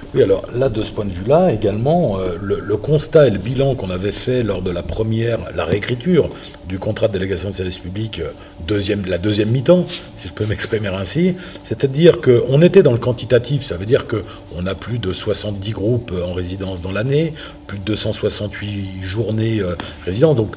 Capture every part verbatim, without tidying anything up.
Oui, alors là, de ce point de vue-là, également, euh, le, le constat et le bilan qu'on avait fait lors de la première, la réécriture du contrat de délégation de service public, euh, deuxième, la deuxième mi-temps, si je peux m'exprimer ainsi, c'est-à-dire qu'on était dans le quantitatif, ça veut dire qu'on a plus de soixante-dix groupes en résidence dans l'année, plus de deux cent soixante-huit journées euh, résidents, donc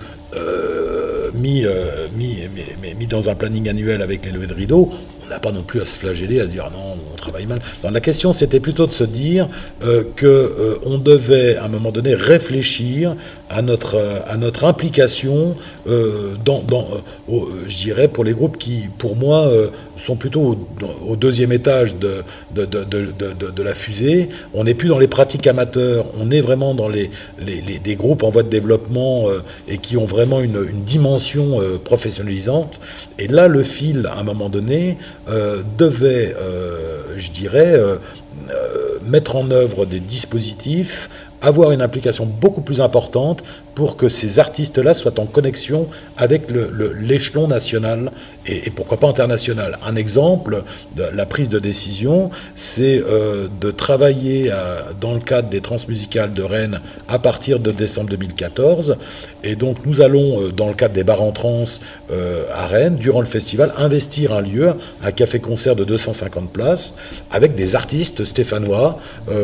euh, mis, euh, mis, mis, mis dans un planning annuel avec les levées de rideau. On n'a pas non plus à se flageller, à se dire ah non, on travaille mal. Donc, la question, c'était plutôt de se dire euh, qu'on euh, devait, à un moment donné, réfléchir à notre, euh, à notre implication, euh, dans, dans, euh, au, je dirais, pour les groupes qui, pour moi, euh, sont plutôt au, au deuxième étage de, de, de, de, de, de la fusée. On n'est plus dans les pratiques amateurs, on est vraiment dans les, les, les, des groupes en voie de développement euh, et qui ont vraiment une, une dimension euh, professionnalisante. Et là, le fil, à un moment donné, Euh, devait, euh, je dirais, euh, euh, mettre en œuvre des dispositifs, avoir une implication beaucoup plus importante pour que ces artistes-là soient en connexion avec le, le, l'échelon national et, et pourquoi pas international. Un exemple de la prise de décision, c'est euh, de travailler à, dans le cadre des Transmusicales de Rennes à partir de décembre deux mille quatorze. Et donc nous allons, euh, dans le cadre des bars en trans euh, à Rennes, durant le festival, investir un lieu, un café-concert de deux cent cinquante places, avec des artistes stéphanois,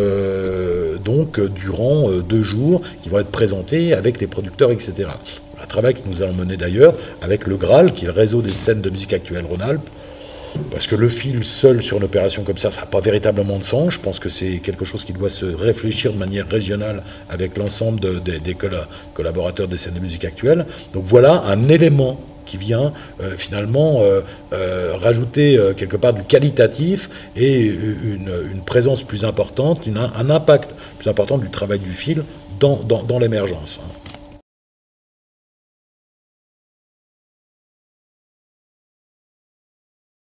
euh, donc euh, durant euh, deux jours, qui vont être présentés avec les producteurs, et cetera. Un travail que nous allons mener d'ailleurs avec le Graal, qui est le réseau des scènes de musique actuelle Rhône-Alpes, parce que le fil seul sur une opération comme ça, ça n'a pas véritablement de sens. Je pense que c'est quelque chose qui doit se réfléchir de manière régionale avec l'ensemble de, de, des collaborateurs des scènes de musique actuelle. Donc voilà un élément qui vient euh, finalement euh, euh, rajouter euh, quelque part du qualitatif et une, une présence plus importante, une, un impact plus important du travail du fil dans, dans, dans l'émergence.